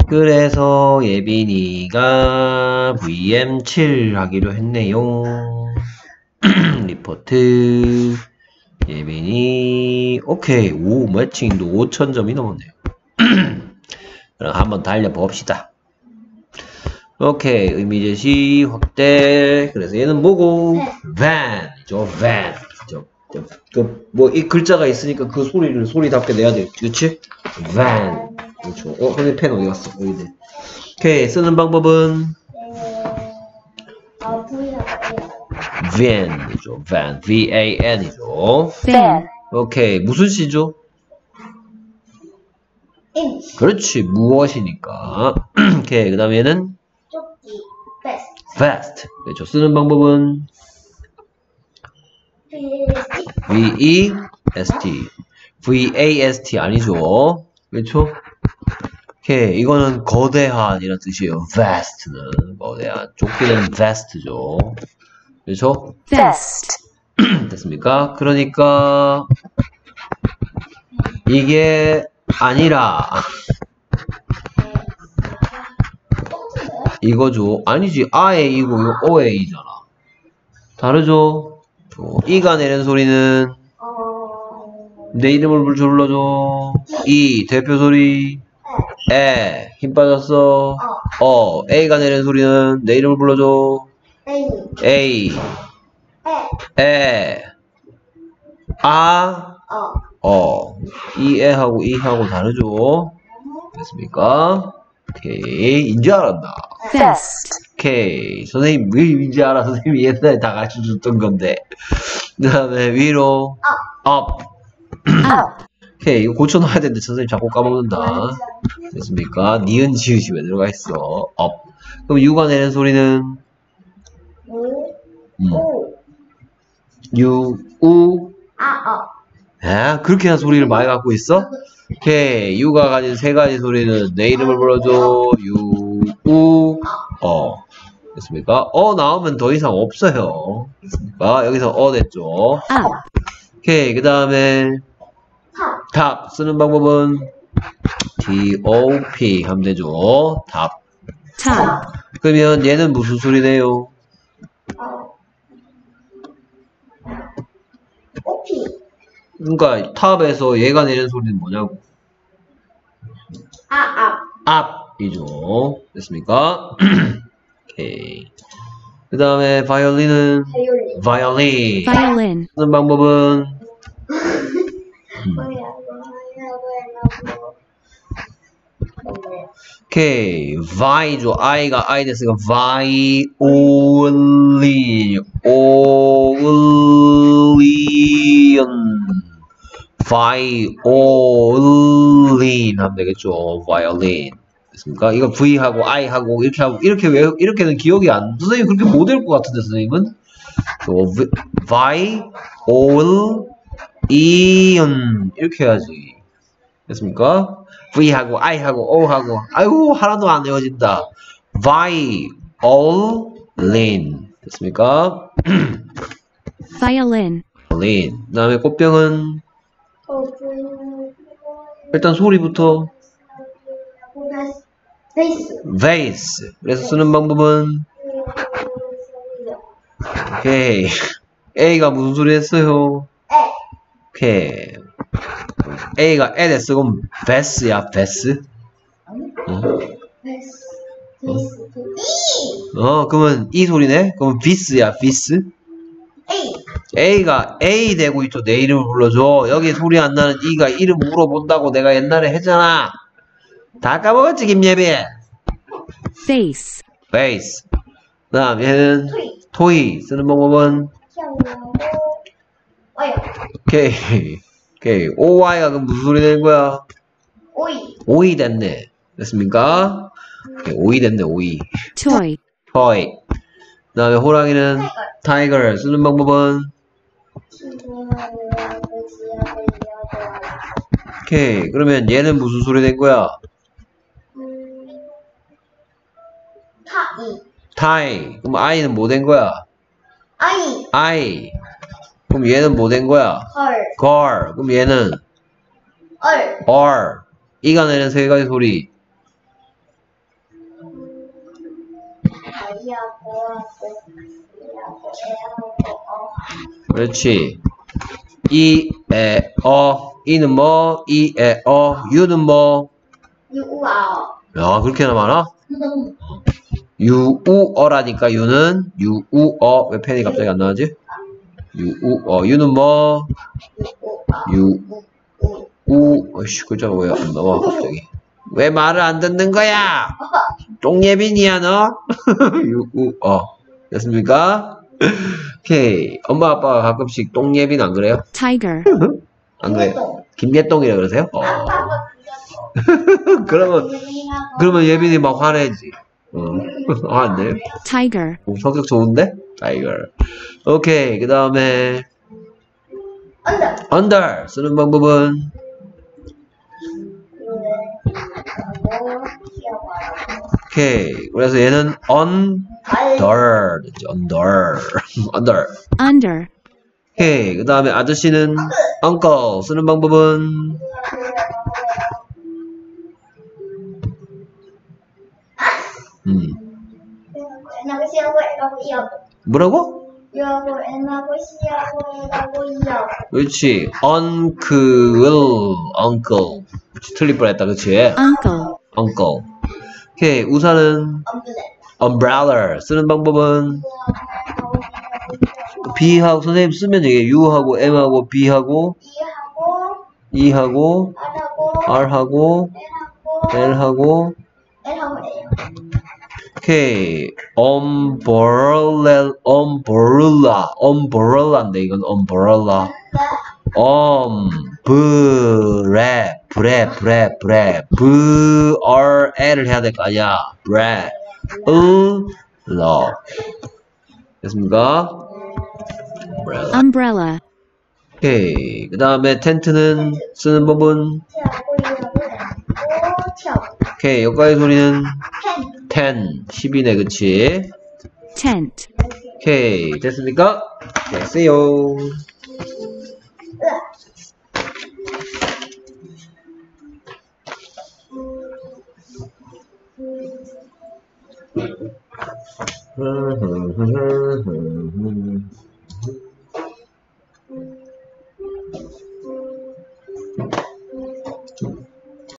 그래서 예빈이가 VM7 하기로 했네요. 리포트. 예빈이, 오케이. 오, 매칭도 5,000점이 넘었네요. 그럼 한번 달려봅시다. 오케이. 의미제시 확대. 그래서 얘는 뭐고? van이죠, van. 이 글자가 있으니까 그 소리를 소리답게 내야 돼. 그치? van. 그렇죠. 근데 펜 어디 갔어? 여기 있네. 오케이. 쓰는 방법은? van이죠. van. V-A-N이죠. van. 오케이. 무슨 시죠? 그렇지. 무엇이니까. 오케이. 그 다음에 얘는? fast. 그렇죠. 쓰는 방법은? V-E-S-T. V-A-S-T 아니죠. 그렇죠? 오케이. 이거는 거대한이라는 뜻이에요. vast는 거대한. 좁기는 vast죠. 그렇죠? vast. 됐습니까? 그러니까 이게 아니라 이거죠. 아니지. 아의 이고 오의 이잖아. 다르죠? 이가 내는 소리는 내 이름을 불러줘. 이 대표 소리. 에 힘 빠졌어. A가 내는 소리는 내 이름을 불러줘. A 에 이 애하고 이하고 다르죠? 됐습니까? 오케이. 인지 알았나? vest. 오케이. 선생님 왜 인지 알아? 선생님이 옛날에 다 가르쳐줬던 건데. 그 다음에 위로 up. 오케이. 이거 고쳐놔야 되는데 선생님 자꾸 까먹는다. 됐습니까? 니은 지읒이 왜 들어가 있어? up. 그럼 유가 내는 소리는 유, 우. 그렇게 한 소리를 많이 갖고 있어? 오케이. 유가 가진 세 가지 소리는 내 이름을 불러줘. 유, 우, 됐습니까? 나오면 더 이상 없어요. 됐습니까? 여기서 됐죠? 오케이. 그 다음에 top 쓰는 방법은 T-O-P 하면 되죠. top. 그러면 얘는 무슨 소리네요? 그러니까 탑에서 얘가 내는 소리는 뭐냐고? 앞이죠. 됐습니까? 오케이. 그 다음에 바이올린은 violin. 쓰는 방법은 오케이. vi죠. i가 i 됐으니까 violin. violin 하면 되겠죠. violin. 됐습니까? 이거 V하고 I하고 이렇게 하고 이렇게는 기억이 안. 선생님 그렇게 못 외울 것 같은데 선생님은. violin 이렇게 해야지. 됐습니까? V하고 I하고 O하고 아이고 하나도 안 외워진다. violin. 됐습니까? violin. 그 다음에 꽃병은 일단 소리부터 vase. 그래서 쓰는 방법은 오케이. A가 무슨 소리 했어요? 오케이. A가 에 됐어. 그럼 vess야 vess. 그러면 이 소리네. 그럼 vis야 vis. A가 A 되고 있죠. 내 이름을 불러줘. 여기 소리 안 나는 E가 이름 물어본다고 내가 옛날에 했잖아. 다 까먹었지 김예비. face. 그 다음 얘는 토이. 쓰는 방법은 오케이. OI가 그럼 무슨 소리 내는 거야? 오이 됐네. 됐습니까? 오케이, 오이 됐네. 오이. toy. 그 다음에 호랑이는 tiger. 쓰는 방법은 오케이. 그러면 얘는 무슨 소리 낸 거야? 타이. 그럼 I는 뭐 된 거야? I. 그럼 얘는 뭐 된 거야? 걸. 그럼 얘는 R. 이가 내는 세 가지 소리. 그렇지. 이, 에, 어. 이는 뭐? 이, 에, 어. 유는 뭐? 야, 그렇게나 많아? 유, 우, 어라니까, 유는. 유, 우, 어. 왜 펜이 갑자기 안 나오지? 유, 우, 어. 유는 뭐? 유, 우, 어이씨, 글자가 왜 안 나와, 갑자기. 왜 말을 안 듣는 거야? 똥예빈이야, 너? 유, 우, 어. 됐습니까? 오케이. 엄마, 아빠가 가끔씩 똥예빈 안 그래요? tiger, 안 그래요? 김예똥이라 그러세요? 그러면 예빈이 막 화내지. 화안돼요? tiger, 성격 좋은데? 타이거. 오케이. 그 다음에 under 쓰는 방법은 오케이. 그래서 얘는 under 됐죠? under under. under, 오케이. 그 다음에 아저씨는 uncle 쓰는 방법은 뭐라고? 그렇지. uncle. 그렇지. 틀릴 뻔했다. 그렇지. uncle, uncle. 오케이. 우산은 umbrella 쓰는 방법은 B하고 선생님 쓰면 이게 U하고 M하고 B하고 E하고 R하고 L하고 오케이. umbrella인데 이건 umbrella. L을 해야 될 거 아니야. 됐습니까? umbrella, 오케이. 그 다음에 텐트는 쓰는 법은 오케이. 여기까지 소리는 10이네. 그치? tent, 오케이. 됐습니까? 됐어요.